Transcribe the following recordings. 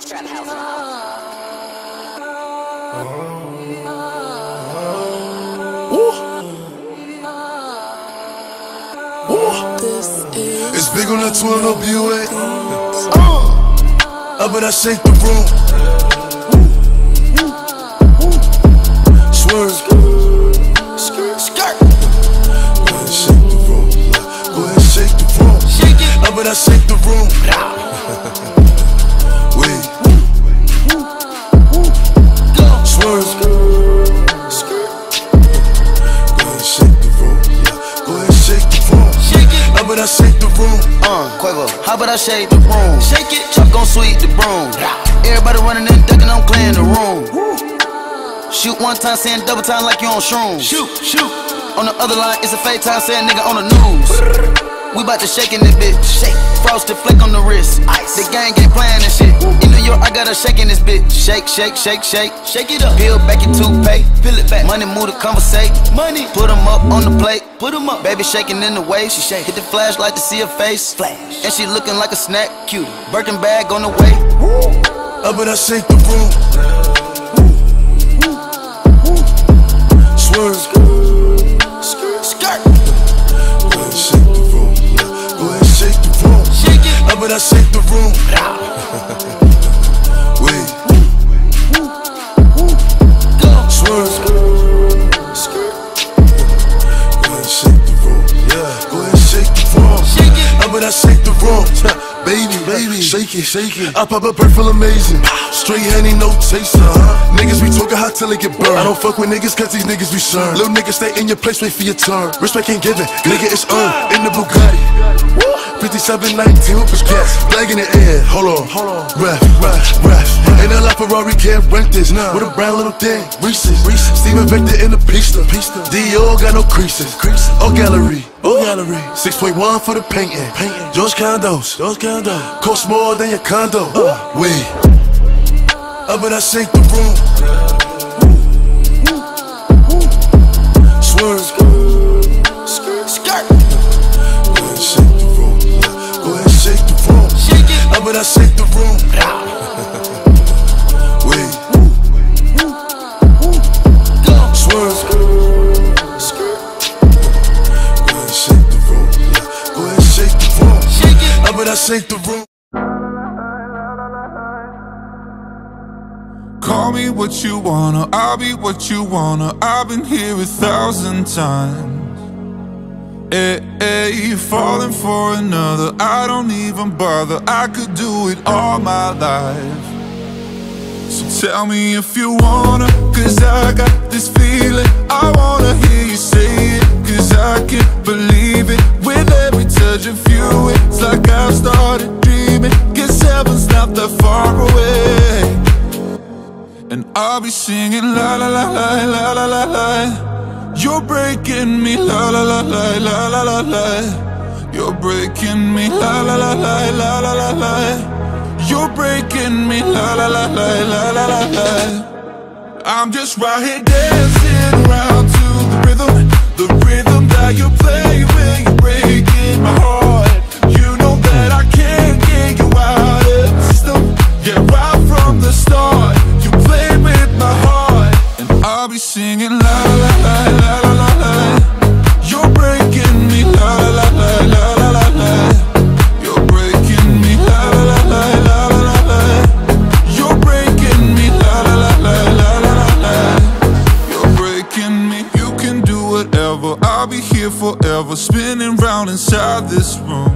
Trap house. It's big on that 12 up UA. Up and I shake the room. Swerve. Skirt. Go ahead and shake the room. Go ahead and shake the room. Up and I shake the room. Wait. Swerve. Go ahead and shake the room. Go ahead and shake the room. How about I shake the room? Quavo, how about I shake the room? Shake it, Chuck gon' sweep the broom. Everybody running and ducking, I'm clearing the room. Shoot one time, saying double time like you on shrooms. Shoot. On the other line, it's a fake time, saying nigga on the news. We bout to shake in this bitch. Shake. Frosted flake on the wrist. Ice. The gang ain't playing this shit. In New York, I got her shaking this bitch. Shake. Shake it up. Peel back your toothpaste. Peel it back. Money move to conversate. Money. Put them up on the plate. Put them up. Baby shaking in the way. She shake. Hit the flashlight to see her face. Flash. And she looking like a snack. Cute. Birkin bag on the way. Up and I shake the room. Swerve. Skirt. Go ahead and shake the room. Go ahead and shake the room. Up and I shake the room. Wait. Swerve. Go ahead and shake the room. Go ahead and shake the room. Up and I shake the room. Baby, shake it. I pop a peripheral amazing. Straight Henny, no chaser. Niggas be talking hot till they get burned. I don't fuck with niggas cause these niggas be sure. Little niggas stay in your place, wait for your turn. Respect ain't given, nigga it's earned. In the Bugatti 5719 with gas. Flag in the air, hold on. Ref. Ain't a lot Ferrari, can't rent this. With a brown little thing, Reese's. Steven Victor in the pista. Dior got no creases. All gallery. 6.1 for the painting. George condos. Cost more than your condo. Wait. Up and I shake the room. Swerve. Skirt. Go ahead and shake the room. Go ahead and shake the room. Up and I shake the room. Wait. Swerve. Go ahead and shake the room. Go ahead and shake the room. Up and I shake the room. Call me what you wanna, I'll be what you wanna. I've been here 1,000 times. Hey, falling for another, I don't even bother. I could do it all my life. So tell me if you wanna, cause I got this feeling. I wanna hear you say it, cause I can't believe it. With every touch of you, it's like I've started dreaming. Guess heaven's not that far away. And I'll be singing la la la la la la la la. You're breaking me la la la la la la la la. You're breaking me la la la la la la la la. You're breaking me la la la la la la la la. I'm just right here dancing around to the rhythm that you play when you're breaking my heart. You know that I can't get you out of the system. Yeah, right from the start. Play with my heart, and I'll be singing la la la la la la la. You're breaking me la la la la la la la. You're breaking me la la la la la la la. You're breaking me la la la la la la la. You're breaking me. You can do whatever. I'll be here forever, spinning round inside this room.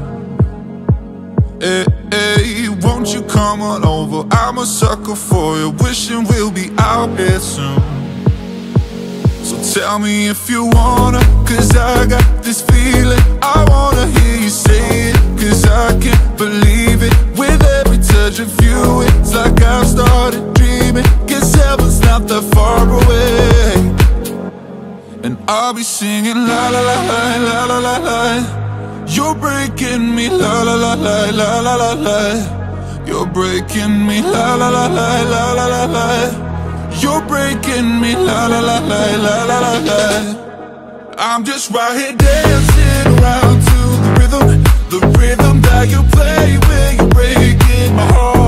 Hey, won't you come on over? I'm a sucker for you, wishing we'll be out here soon. So tell me if you wanna, cause I got this feeling. I wanna hear you say it, cause I can't believe it. With every touch of you, it's like I've started dreaming. Guess heaven's not that far away. And I'll be singing la la la la la la la la. You're breaking me la la la la la la la la. You're breaking me la la la la la la la la. You're breaking me la la la la la la la la. I'm just right here dancing around to the rhythm that you play when you're breaking my heart.